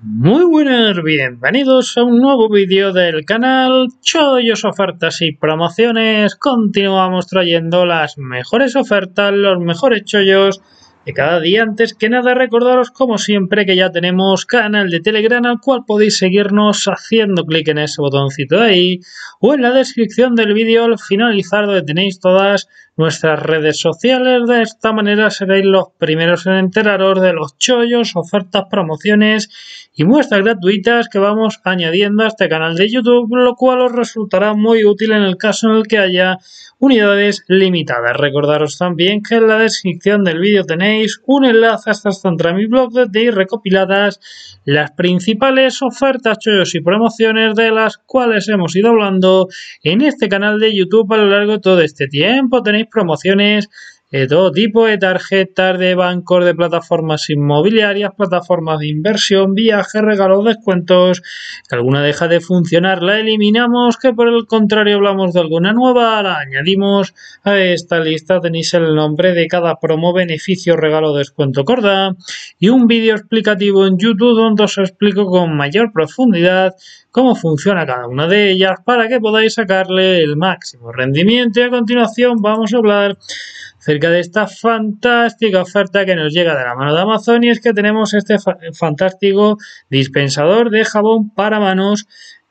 Muy buenas, bienvenidos a un nuevo vídeo del canal Chollos, Ofertas y Promociones. Continuamos trayendo las mejores ofertas, los mejores chollos de cada día. Antes que nada, recordaros como siempre que ya tenemos canal de Telegram al cual podéis seguirnos haciendo clic en ese botoncito de ahí o en la descripción del vídeo al finalizar, donde tenéis todas nuestras redes sociales. De esta manera seréis los primeros en enteraros de los chollos, ofertas, promociones y muestras gratuitas que vamos añadiendo a este canal de YouTube, lo cual os resultará muy útil en el caso en el que haya unidades limitadas. Recordaros también que en la descripción del vídeo tenéis un enlace hasta entre mi blog donde tenéis recopiladas las principales ofertas, chollos y promociones de las cuales hemos ido hablando en este canal de YouTube a lo largo de todo este tiempo. Tenéis promociones de todo tipo, de tarjetas, de bancos, de plataformas inmobiliarias, plataformas de inversión, viajes, regalos, descuentos. Que alguna deja de funcionar, la eliminamos, que por el contrario hablamos de alguna nueva, la añadimos a esta lista. Tenéis el nombre de cada promo, beneficio, regalo, descuento, corda y un vídeo explicativo en YouTube donde os explico con mayor profundidad cómo funciona cada una de ellas para que podáis sacarle el máximo rendimiento. Y a continuación vamos a hablar acerca de esta fantástica oferta que nos llega de la mano de Amazon, y es que tenemos este fantástico dispensador de jabón para manos,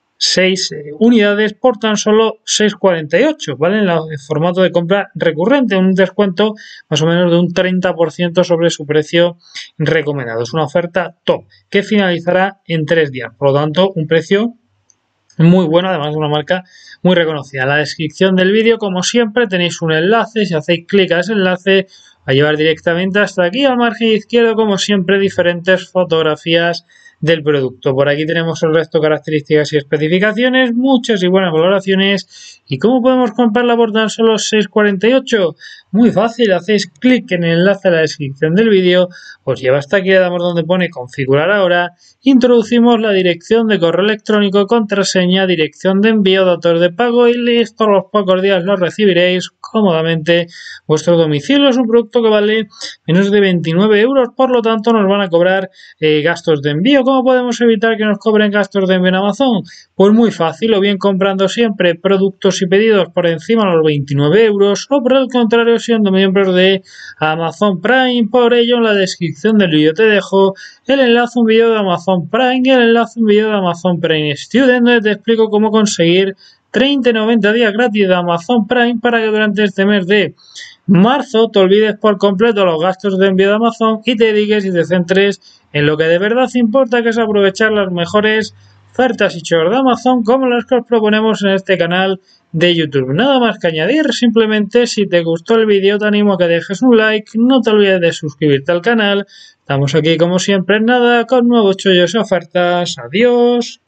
6 unidades por tan solo 6,48, ¿vale? En el formato de compra recurrente, un descuento más o menos de un 30% sobre su precio recomendado. Es una oferta top que finalizará en 3 días, por lo tanto un precio muy bueno, además de una marca muy reconocida. En la descripción del vídeo, como siempre, tenéis un enlace. Si hacéis clic a ese enlace, va a llevar directamente hasta aquí al margen izquierdo, como siempre, diferentes fotografías del producto. Por aquí tenemos el resto de características y especificaciones, muchas y buenas valoraciones. ¿Y cómo podemos comprarla por tan solo 6,48? Muy fácil, hacéis clic en el enlace de la descripción del vídeo, os lleva hasta aquí, le damos donde pone configurar ahora, introducimos la dirección de correo electrónico, contraseña, dirección de envío, datos de pago y listo. A los pocos días lo recibiréis cómodamente vuestro domicilio. Es un producto que vale menos de 29 euros, por lo tanto nos van a cobrar gastos de envío. ¿Cómo podemos evitar que nos cobren gastos de envío en Amazon? Pues muy fácil, o bien comprando siempre productos y pedidos por encima de los 29 euros, o por el contrario siendo miembros de Amazon Prime. Por ello, en la descripción del vídeo te dejo el enlace a un vídeo de Amazon Prime y el enlace a un vídeo de Amazon Prime Student, donde te explico cómo conseguir 30 y 90 días gratis de Amazon Prime para que durante este mes de marzo te olvides por completo los gastos de envío de Amazon y te dediques y te centres en lo que de verdad importa, que es aprovechar las mejores ofertas y chollos de Amazon como las que os proponemos en este canal de YouTube. Nada más que añadir, simplemente si te gustó el vídeo te animo a que dejes un like, no te olvides de suscribirte al canal. Estamos aquí como siempre en nada con nuevos chollos y ofertas. Adiós.